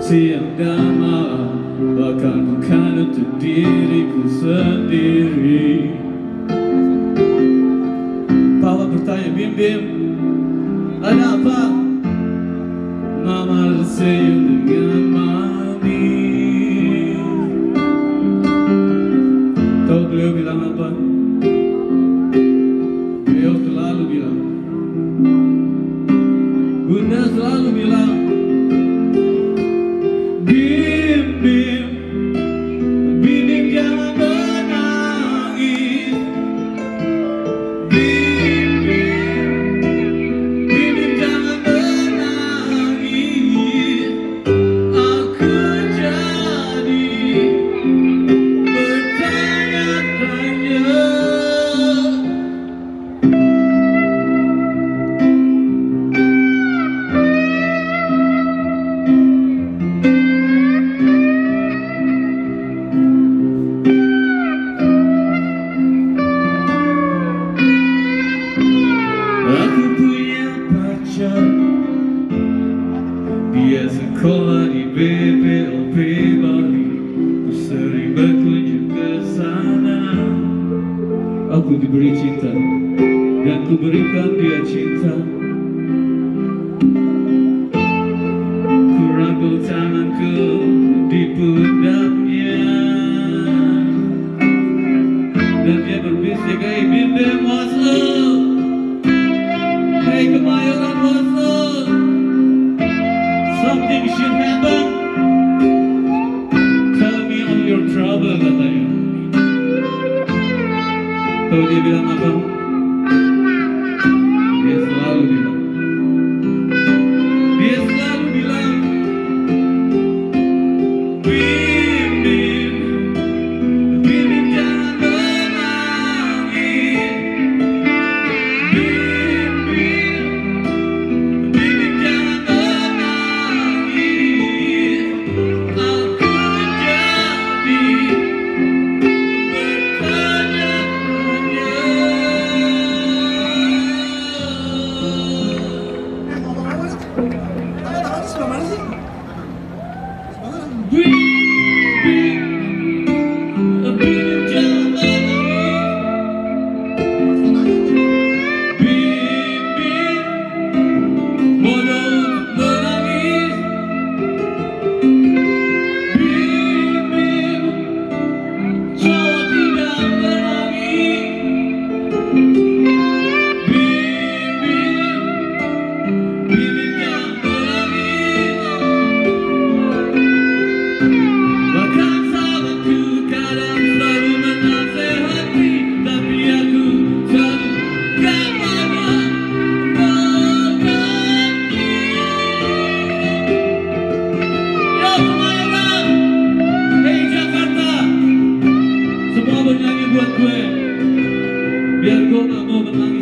siang dan malam, bahkan bukan untuk diriku sendiri. Papa bertanya, Bim Bim, ada apa? Mama tersenyum dengan manis. Tahu beliau bilang apa? Beliau selalu bilang, Bunda selalu bilang, Bim Bim, Bim Bim jangan menangis. Bim Bim, Bim Bim jangan menangis. Aku jadi bertanya-tanya. Aku punya pacar, dia sekolah di BPOP Bali. Ku sering berkunjung ke sana. Aku diberi cinta dan ku berikan dia cinta. Ku rangkul tanganku di pundaknya, dan dia berbisik, hey Bim Bim, what's up? Hey Kemayoran, what's up? Something should happen. Tell me all your trouble, katanya. Tahu dia bilang apa? Dia selalu bilang, Bim Bim, Bim Bim jangan menangis. Bim Bim, Bim Bim jangan menangis. Aku jadi bertanya-tanya. Tangan sebelah mana sih? Bim Bim, Bim Bim jangan menangis. Bim Bim, bodoh menangis. Bim Bim, cowok tidak menangis. Bim Bim, Bim Bim jangan menangis. Bahkan sahabatku kadang selalu menasehati, tapi aku selalu kepada mengerti. Ya Kemayoran, hey Jakarta, semua bernyanyi buat gue, biar gue gak mau menangis.